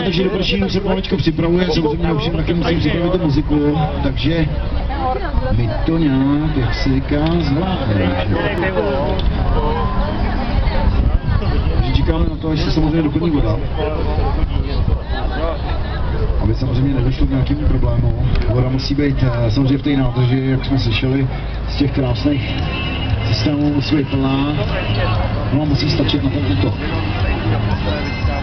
takže do pršínu se pomaličku připravuje, samozřejmě už taky musím připravit tu muziku, takže my to nějak, jak se říká, zvládne. Takže čekáme na to, až se samozřejmě doplní voda. Aby samozřejmě nedošlo k nějakému problému. Voda musí být samozřejmě v té nádrži, jak jsme slyšeli, z těch krásných systémů musí být plná. No a musí stačit na ten útok.